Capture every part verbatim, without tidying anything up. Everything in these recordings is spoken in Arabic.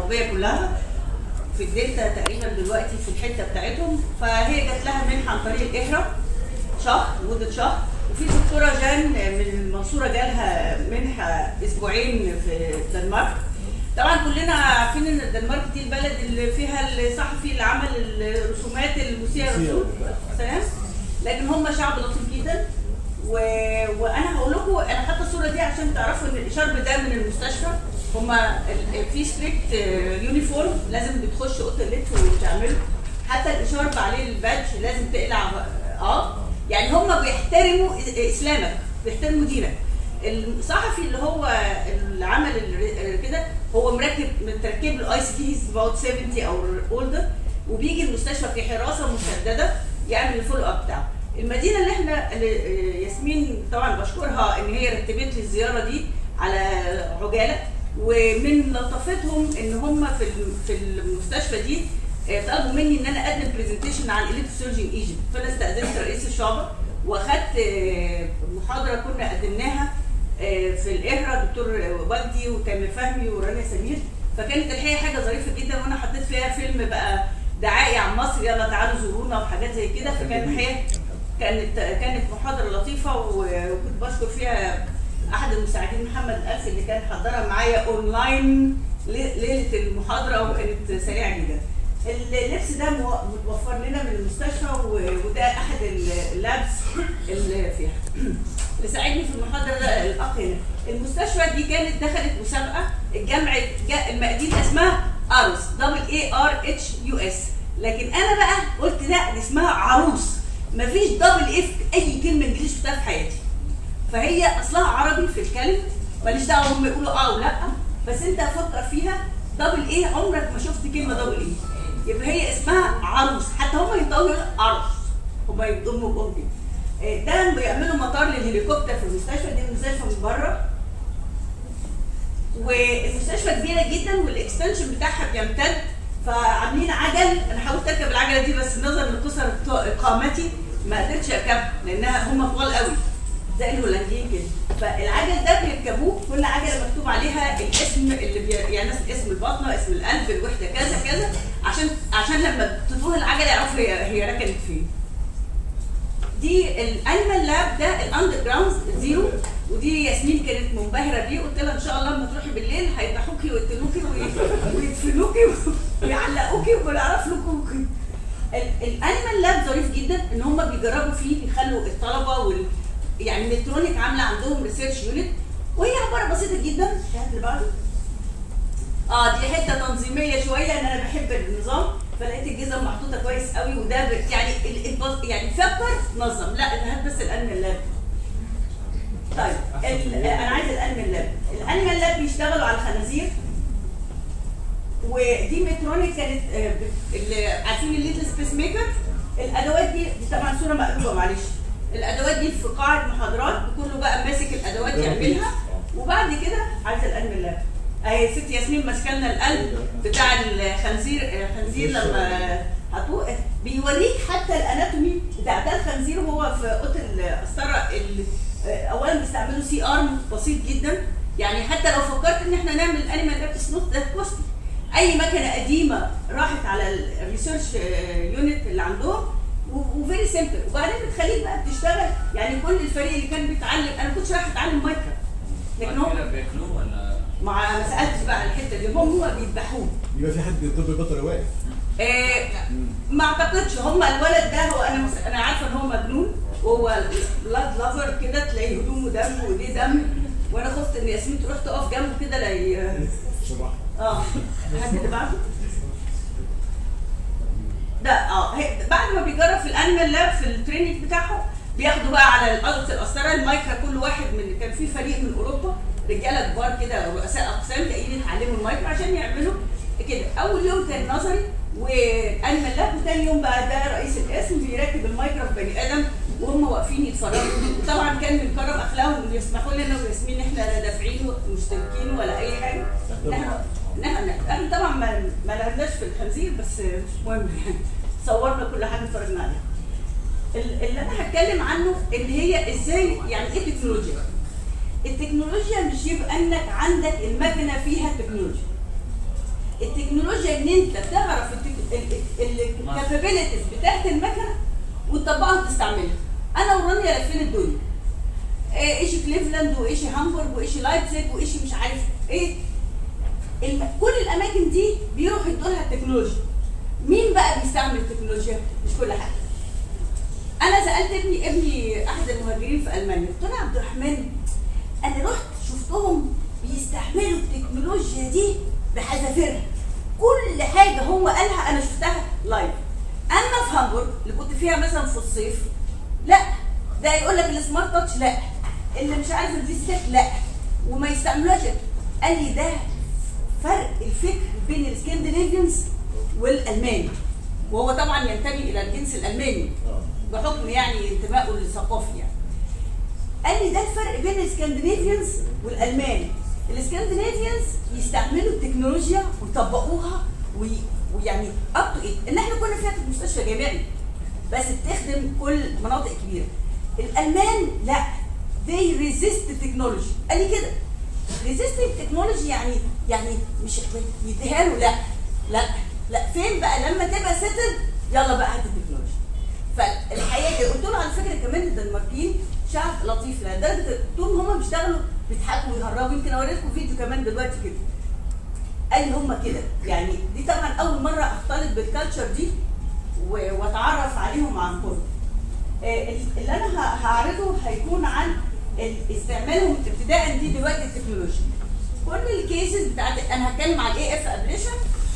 الجنوبيه كلها في الدلتا تقريبا دلوقتي في الحته بتاعتهم. فهي جات لها منحه عن طريق الاهرة شهر مده شهر، وفي دكتوره جان من المنصوره جالها منحه اسبوعين في الدنمارك. طبعا كلنا عارفين ان الدنمارك دي البلد اللي فيها الصحفي اللي عمل الرسومات المسيئه للرسول سلام، لكن هم شعب لطيف جدا. و... وانا هقول لكم انا حاطه الصوره دي عشان تعرفوا ان الاشارب ده من المستشفى. هم في ستريكت يونيفورم لازم بتخش اوضه اللبس وتعمله، حتى الاشارب عليه البادج لازم تقلع. اه يعني هم بيحترموا اسلامك، بيحترموا دينك. الصحفي اللي هو اللي عمل كده هو مركب متركب له اي سي تي هيز اباوت سبعين او اولدر، وبيجي المستشفى في حراسه مشدده يعمل الفولو اب بتاعه. المدينه اللي احنا اللي ياسمين طبعا بشكرها ان هي رتبت لي الزياره دي على عجاله، ومن لطفتهم ان هم في في المستشفى دي طلبوا مني ان انا اقدم برزنتيشن عن الكتروسيرجي ان ايجيبت. فانا استاذنت رئيس الشعبه واخدت محاضره كنا قدمناها في الإهرة دكتور وجدي وتامر فهمي ورانيا سمير. فكانت الحقيقه حاجه ظريفه جدا، وانا حطيت فيها فيلم بقى دعائي عن مصر، يلا تعالوا زورونا وحاجات زي كده. فكانت الحقيقه كانت كانت محاضره لطيفه، وكنت بشكر فيها احد المساعدين محمد الألف اللي كان حضرها معايا اونلاين ليله المحاضره، وكانت سريعه جدا. اللبس ده متوفر لنا من المستشفى، وده احد اللابس اللي فيها. اللي ساعدني في المحاضره ده الاخ هنا. المستشفى دي كانت دخلت مسابقه الجامعه المقادير اسمها اروس دبل اي ار اتش يو اس، لكن انا بقى قلت لا دي اسمها عروس، مفيش دبل اي في اي كلمه انجليزي شفتها في حياتي. فهي اصلها عربي في الكلمه، ماليش دعوه هم يقولوا اه او لا، بس انت فكر فيها دبل ايه، عمرك ما شفت كلمه دبل ايه. يبقى هي اسمها عروس، حتى هم ينطقوا عروس، هم يضموا بهم كده. ده بيعملوا مطار للهليكوبتر في المستشفى دي، المستشفى من بره. والمستشفى كبيره جدا والاكستنشن بتاعها بيمتد، فعاملين عجل. انا حاولت اركب العجله دي بس نظرا لقصر قامتي ما قدرتش اركبها لانها هم طوال قوي زي الهولنديين كده. فالعجل ده بيركبوه، كل عجله مكتوب عليها الاسم اللي بي... يعني مثلا اسم البطنه، اسم القلب، الوحده كذا كذا، عشان عشان لما تطوه العجله يعرفوا هي هي ركنت فين. دي الانيمال لاب ده الاندر جراوند زيرو، ودي ياسمين كانت منبهره بيه. قلت لها ان شاء الله لما تروحي بالليل هيذبحوكي ويقتلوكي ويدفنوكي ويعلقوكي ويعرف لكم. الانيمال لاب ظريف جدا ان هم بيجربوا فيه، بيخلوا الطلبه وال يعني مترونيك عامله عندهم ريسيرش يونت، وهي عباره بسيطه جدا. الشهاده اللي بعده اه دي حته تنظيميه شويه، ان انا بحب النظام، فلقيت الجزم محطوطه كويس قوي، وده يعني يعني فكر نظم. لا هات بس الانيمال لاب. طيب انا عايز الانيمال لاب. الانيمال لاب بيشتغلوا على الخنازير، ودي مترونيك كانت اللي عارفين الليتل سبيس ميكر. الادوات دي دي طبعا صوره مقلوبه معلش. الادوات دي في قاعه محاضرات، كله بقى ماسك الادوات يعملها. وبعد كده عايزه الانيمال لاب. اهي ست ياسمين ماسكه لنا القلب بتاع الخنزير. الخنزير لما هتوقف بيوريك حتى الاناتومي بتاع ده الخنزير وهو في اوضه القسطره. اولا بيستعملوا سي ارم بسيط جدا، يعني حتى لو فكرت ان احنا نعمل انيمال لاب سنوت ده كوستي. اي مكنه قديمه راحت على الريسيرش يونت اللي عندهم وفيري سيمبل، وبعدين بتخليك بقى بتشتغل. يعني كل الفريق اللي كان بيتعلم، انا ما كنتش رايح اتعلم مايكرو، لكن هم بياكلوه ولا ما ما سالتش بقى الحته دي، هم هم بيذبحوه. يبقى في حد طب بيطري واقف؟ آه ما اعتقدش. هم الولد ده هو انا انا عارفه ان هو مجنون، وهو بلاد لافر كده، تلاقي هدومه دم وايديه دم، وانا خفت ان ياسمين تروح تقف جنبه كده لا ي... اه الحد اللي بعده ده اه بعد ما بيجرب في الانيمال لاب في التريننج بتاعهم بياخدوا بقى على الارض القسطره المايكرا. كل واحد من كان في فريق من اوروبا رجاله كبار كده رؤساء اقسام جايين يتعلموا المايكرا عشان يعملوا كده. اول يوم كان نظري وانيمال لاب، وثاني يوم بقى ده رئيس القسم بيركب المايكرا في بني ادم وهم واقفين يتفرجوا. وطبعا كان من كرم اخلاقهم يسمحوا لنا وياسمين احنا لا دافعين مشتركين ولا اي حاجه. احنا احنا طبعا ما ما لعبناش في الخنزير بس مش مهم يعني، صورنا كل حاجه اتفرجنا عليها. اللي انا هتكلم عنه ان هي ازاي يعني ايه تكنولوجيا. التكنولوجيا مش يبقى انك عندك المكنه فيها تكنولوجيا. التكنولوجيا ان انت تعرف الكابابيلتيز بتاعت المكنه وتطبقها وتستعملها. انا ورانيا لفين الدنيا، ايش كليفلاند وايش هامبورغ وايش لايبزيج وايش مش عارف ايه، الم... كل الاماكن دي بيروحوا يدوا لها التكنولوجيا. مين بقى بيستعمل التكنولوجيا؟ مش كل حد. انا سالت ابني ابني احد المهاجرين في المانيا، قلت له يا عبد الرحمن انا رحت شفتهم بيستعملوا التكنولوجيا دي بحذافيرها، كل حاجه هو قالها انا شفتها لايف. اما في هامبورغ اللي كنت فيها مثلا في الصيف لا، ده يقول لك السمارت تاتش لا، اللي مش عارف الفيزيتك لا، وما يستعملوهاش. قال لي ده فرق الفكر بين الاسكندنافيانز والالمان، وهو طبعا ينتمي الى الجنس الالماني بحكم يعني انتمائه الثقافي يعني. قال لي ده الفرق بين الاسكندنافيانز والالمان. الاسكندنافيانز يستعملوا التكنولوجيا ويطبقوها ويعني اب تو ايت، ان احنا كنا فيها في مستشفى جامعي بس بتخدم كل مناطق كبيره. الالمان لا، they resist technology. قال لي كده resisting technology يعني يعني مش يديها له، لا لا لا، فين بقى لما تبقى سيتل يلا بقى هات التكنولوجيا. فالحقيقه كده قلت له على فكره كمان الدنماركيين شعب لطيف لدرجه طول ما هم بيشتغلوا بيضحكوا ويهربوا. يمكن اوريكم فيديو كمان دلوقتي كده. قال لي هم كده يعني. دي طبعا اول مره اختلط بالكالتشر دي واتعرف عليهم عن قرب. اللي انا هعرضه هيكون عن استعمالهم ابتداء دي دلوقتي التكنولوجيا. كل الكيسز بتاعت انا هتكلم على الاي اف ابليشن.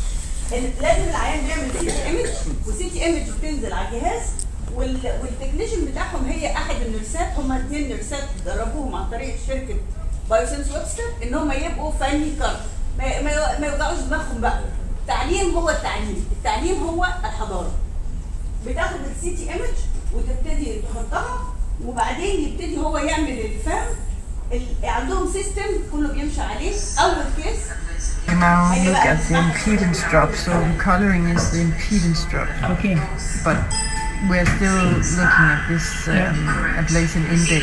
لازم العيان بيعمل سي تي ايمج، والسي تي ايمج بتنزل على الجهاز، والتكنيشن بتاعهم هي احد النرسات، هم اثنين نرسات دربوهم عن طريق شركه بايوسنس ويبستر ان هم يبقوا فني كارت، ما, ما, ما يوجعوش دماغهم بقى. التعليم هو التعليم، التعليم هو الحضاره. بتاخد السي تي ايمج وتبتدي تحطها، وبعدين يبتدي هو يعمل الفهم. عندهم سيستم كله بيمشي عليه. اول كيس now look at the impedance drop. So coloring is the impedance drop. Okay. But we're still looking at this um, ablation index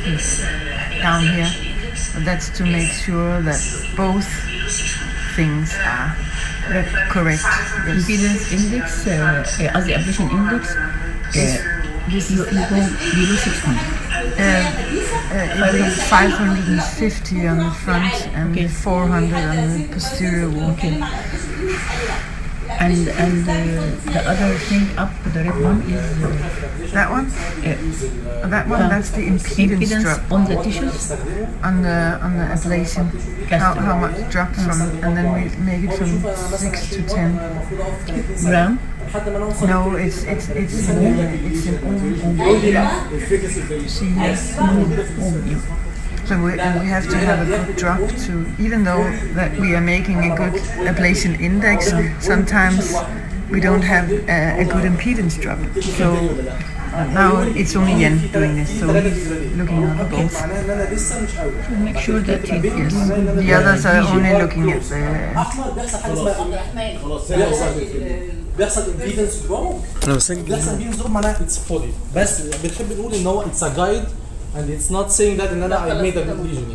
down here. But that's to make sure that both things are correct. Yes. Impedance index, uh, as the ablation index, uh, This you, you go below sixty. Uh, uh, five hundred fifty on the front and okay. four hundred on the posterior wall. Okay. And and uh, the other thing up, the red one is uh, that one. Uh, that one. Uh, that's the impedance, impedance drop on the tissues. On the on the ablation. How, how much drop from, and then we make it from six to ten gram. No, it's it's it's uh, it's an See here. So we, and we have to have a good drop to, even though that we are making a good ablation index, sometimes we don't have a, a good impedance drop. So now it's only Yen doing this, so he's looking at both. So make sure that it yes. The others are only looking at the. بيحصل امبيدنس دروب. بيحصل امبيدنس دروب معناها اتس فولي، بس بنحب نقول ان هو اتس ا جايد and it's not saying that ان انا I made a good lesion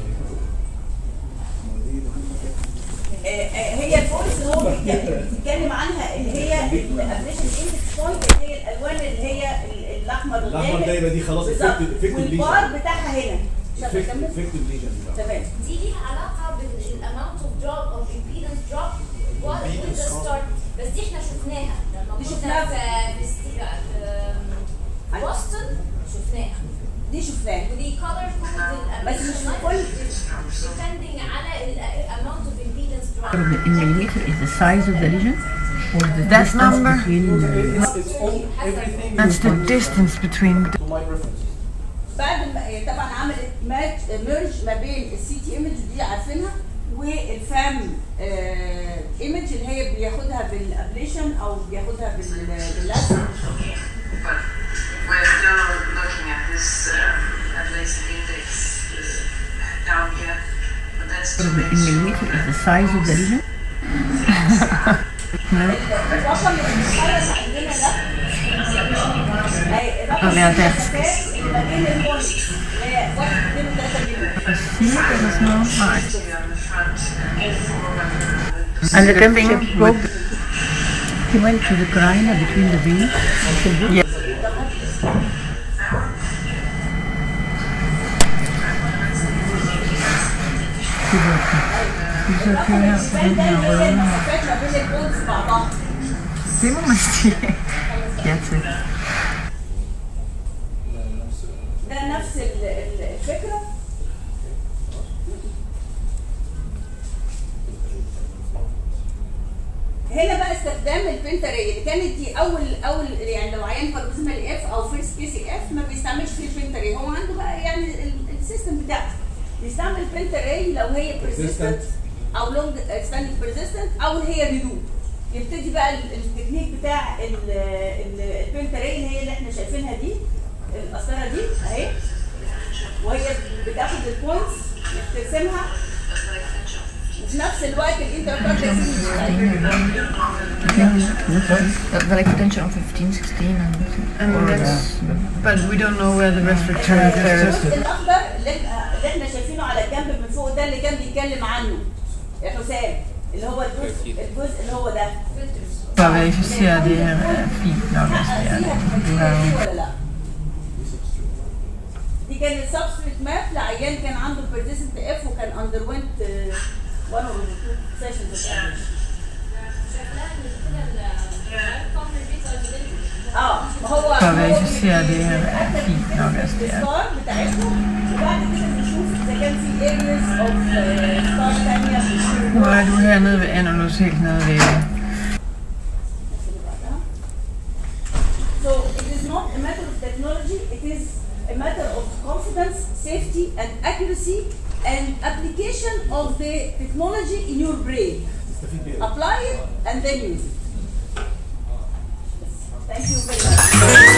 يعني. هي البوينتس اللي هو بيتكلم عنها اللي هي الابليشن اندكس بوينت، اللي هي الالوان اللي هي الاحمر والغامق. الاحمر ده يبقى دي خلاص افكتيف ليجن. والبار بتاعها هنا افكتيف ليجن. تمام. دي ليها علاقه بالاماونت اوف دروب او امبيدنس دروب وذ ذا ستارت، بس دي احنا شفناها لما كنا في في بوسطن شفناها. دي شفناها ودي كولر كود بس مش كل depending على الاماونت اوف امبيدنس دروب. in millimeter is the size of the lesion or the that distance number between uh, It's all everything. That's the distance between. To my reference. بعد ما طبعا عملت ماتش ميرج ما بين السي تي ايمج دي عارفينها والفام ايمج اللي هي بياخدها بالابليشن او بياخدها باللازم. We're still looking at this uh, ablation index uh, down here, but that's to make in millimeter is the size of the lesion. الرقم اللي بيتحرك عندنا ده الرقم yeah, that's ما بين البوينت اللي هي واحد اتنين وتلاته مليون. See, there is no mark. on the front and four hundred. And the temperature broke. He went to the Kraina between the veins. Yeah. Det må man sige. Ja til. ده نفس الفكرة. هنا بقى استخدام البنتري اللي كانت دي اول اول يعني لو عيان باركوزمال اف او فيرست كي سي اف ما بيستعملش فيه البنتري، هو عنده بقى يعني السيستم بتاعه بيستعمل البنتري لو هي بيرسيستنت او لونج ستاندنج بيرسيستنت او اللي هي ريدو. يبتدي بقى التكنيك بتاع البنتري اللي هي اللي احنا شايفينها دي القسطره دي اهي، وهي بتاخد البوينتس بترسمها وفي نفس الوقت الانتركارتكس The like potential of fifteen, sixteen, and, and that's, but we don't know where the respiratory therapist. الاخضر اللي احنا شايفينه على الجنب من فوق ده اللي كان بيتكلم عنه يا حسام، اللي هو الجزء الجزء اللي هو ده. Så verificerer det her er fint nok, altså det er det. ولا لا؟ دي كانت سبستريت ماب لعيان كان عنده persistent اف وكان underwent one or two sessions of average. اه هو Så verificerer det her er fint nok, altså det er الستار بتاعتهم وبعد كده بنشوف اذا كان في areas of ستار ثانيه. Nu er du hernede ved Analyse, helt nede ved. So it is not a matter of technology, it is a matter of confidence, safety and accuracy and application of the technology in your brain. Apply it and then use it. Thank you very much.